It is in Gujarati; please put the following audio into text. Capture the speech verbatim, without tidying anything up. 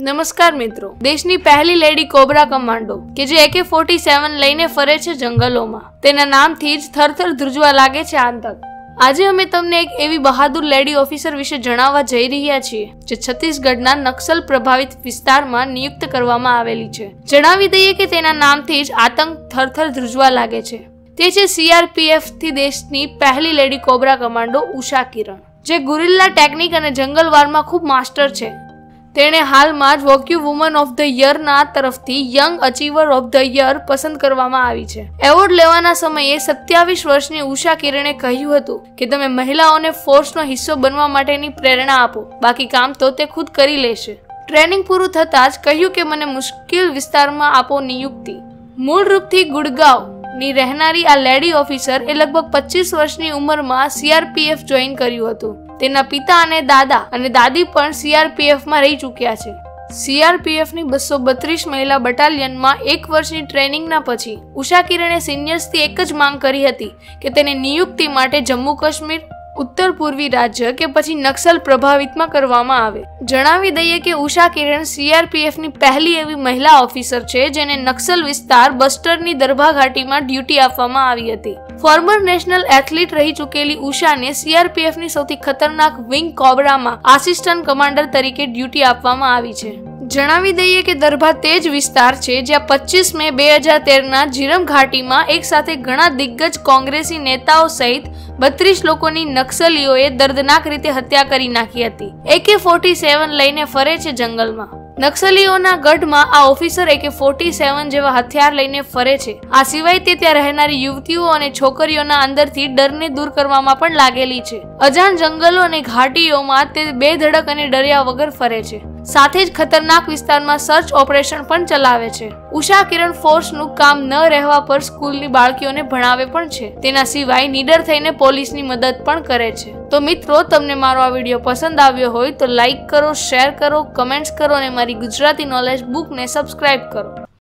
નમસ્કાર મિત્રો, દેશની પહેલી લેડી કોબ્રા કમાન્ડો કે જે એકે ફોર્ટી સેવન લઈને ફરે છે જંગલોમાં, તેના નામથી જ થરથર ધ્રુજવા લાગે છે આતંક. આજે અમે તમને એક એવી બહાદુર લેડી ઓફિસર વિશે જણાવવા જઈ રહ્યા છીએ જે છત્તીસગઢના નક્સલ પ્રભાવિત વિસ્તારમાં નિયુક્ત કરવામાં આવેલી છે. જણાવી દઈએ કે તેના નામથી જ આતંક થરથર ધ્રુજવા લાગે છે. તે છે સીઆરપીએફ થી દેશની પહેલી lady cobra commando Usha Kiran, જે ગુરિલ્લા ટેકનિક અને જંગલવારમાં ખૂબ માસ્ટર છે. તેણે હાલમાં જ વોક્યુ વુમન ઓફ ધ યરના તરફથી young achiever of the year પસંદ કરવામાં આવી છે. એવોર્ડ લેવાના સમયે સત્યાવીસ વર્ષની ઉષા કિરણે કહ્યું હતું કે તમે મહિલાઓને ફોર્સનો હિસ્સો બનવા માટેની પ્રેરણા આપો, બાકી કામ તો તે ખુદ કરી લેશે. ટ્રેનિંગ પૂરું થતાં જ કહ્યું કે મને મુશ્કેલ વિસ્તારમાં આપો નિયુક્તિ. મૂળ રૂપથી ગુડગાંવ ની રહેનારી આ લેડી ઓફિસર એ લગભગ પચીસ વર્ષની ઉંમરમાં સીઆરપીએફ જોઈન કર્યું હતું. તેના પિતા અને દાદા અને દાદી પણ સીઆરપીએફ માં રહી ચૂક્યા છે. સીઆરપીએફ ની બસો બત્રીસ મહિલા બટાલિયનમાં એક વર્ષની ટ્રેનિંગના પછી ઉષા કિરણે સિનિયર્સથી એક જ માંગ કરી હતી કે તેને નિયુક્તિ માટે જમ્મુ કાશ્મીર, ઉત્તર પૂર્વી રાજ્ય કે પછી નક્સલ પ્રભાવિતમાં કરવામાં આવે. જણાવી દઈએ કે ઉષા કિરણ સીઆરપીએફ ની પહેલી એવી મહિલા ઓફિસર છે જેને નક્સલ વિસ્તાર બસ્ટરની દરભા ઘાટીમાં ડ્યુટી આપવામાં આવી હતી. ફોર્મર નેશનલ એથ્લીટ રહી ચૂકેલી ઉષાને સીઆરપીએફ ની સૌથી ખતરનાક વિંગ કોબ્રામાં આસિસ્ટન્ટ કમાન્ડર તરીકે ડ્યુટી આપવામાં આવી છે. જણાવી દઈએ કે દરભા તે જ વિસ્તાર છે જ્યાં પચીસ મે બે હજાર તેર ના જીરમ ઘાટીમાં એક સાથે ઘણા દિગ્ગજ કોંગ્રેસી નેતાઓ સહિત બત્રીસ લોકોની નક્સલીઓએ દર્દનાક રીતે હત્યા કરી નાખી હતી. એકે ફોર્ટી સેવન લઈને ફરે છે જંગલમાં. નક્સલીઓના ગઢમાં આ ઓફિસર એકે ફોર્ટી સેવન જેવા હથિયાર લઈને ફરે છે. આ સિવાય તે ત્યાં રહેનારી યુવતીઓ અને છોકરીઓના અંદરથી ડરને દૂર કરવામાં પણ લાગેલી છે. અજાણ જંગલો અને ઘાટીઓમાં તે બે ધડક અને ડર્યા વગર ફરે છે. સાથે જ ખતરનાક વિસ્તારમાં સર્ચ ઓપરેશન પણ ચલાવે છે. ઉષા કિરણ ફોર્સનું કામ ન રહેવા પર સ્કૂલની બાળકીઓને ભણાવે પણ છે. તેના સિવાય નીડર થઈને પોલીસની મદદ પણ કરે છે. તો મિત્રો, તમને મારો આ વિડીયો પસંદ આવ્યો હોય તો લાઈક કરો, શેર કરો, કમેન્ટ્સ કરો અને મારી ગુજરાતી નોલેજ બુકને સબસ્ક્રાઇબ કરો.